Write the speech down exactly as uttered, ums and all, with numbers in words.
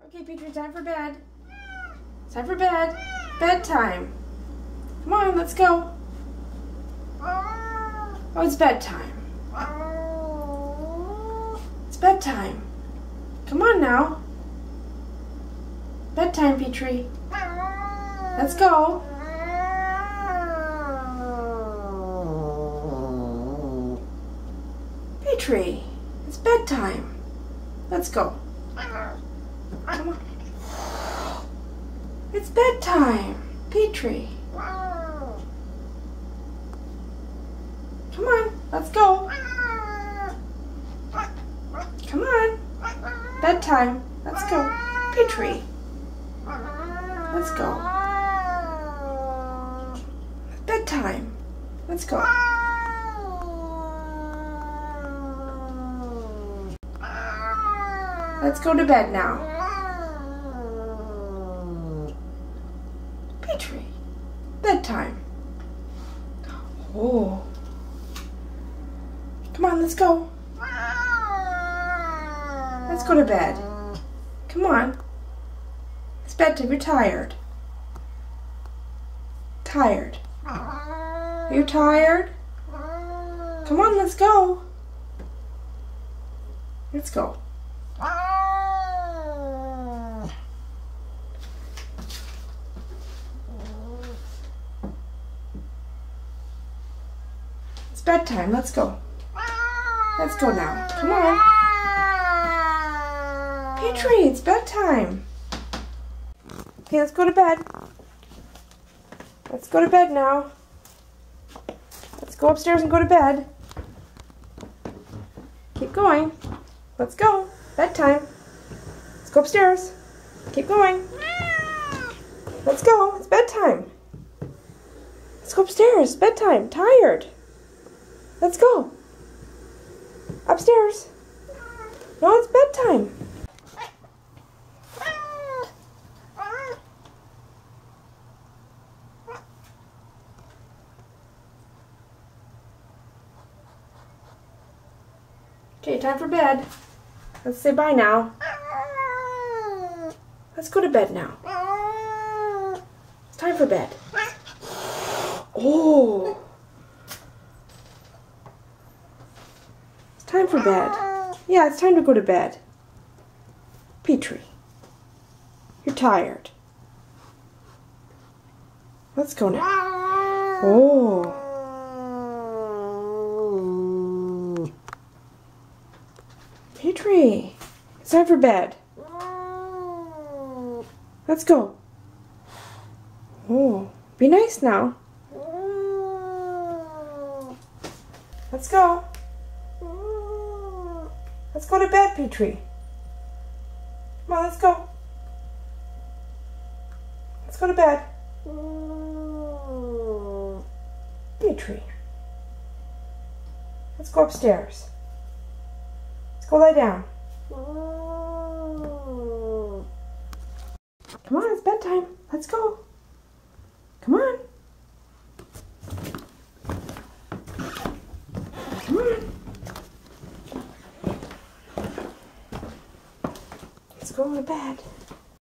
Okay, Petrie, time for bed. It's time for bed. Bedtime. Come on, let's go. Oh, it's bedtime. It's bedtime. Come on now. Bedtime, Petrie. Let's go. Petrie, it's bedtime. Let's go. Come on. It's bedtime, Petrie. Come on, let's go. Come on. Bedtime. Let's go. Petrie. Let's go. Bedtime. Let's go. Let's go to bed now. Petrie. Bedtime. Oh. Come on, let's go. Let's go to bed. Come on. It's bedtime. You're tired. Tired. Are you tired? Come on, let's go. Let's go. It's bedtime. Let's go. Let's go now. Come on. Petrie, it's bedtime. Okay, let's go to bed. Let's go to bed now. Let's go upstairs and go to bed. Keep going. Let's go. Bedtime. Let's go upstairs. Keep going. Let's go. It's bedtime. Let's go upstairs. Bedtime. Tired. Let's go. Upstairs. No, it's bedtime. Okay, time for bed. Let's say bye now. Let's go to bed now. It's time for bed. Oh. It's time for bed. Yeah, it's time to go to bed. Petrie, you're tired. Let's go now. Oh. Petrie, it's time for bed. Let's go. Oh, be nice now. Let's go. Let's go to bed, Petrie. Come on, let's go. Let's go to bed. Petrie. Let's go upstairs. Let's go lie down. Come on, it's bedtime. Let's go. Come on. Come on. Let's go to bed.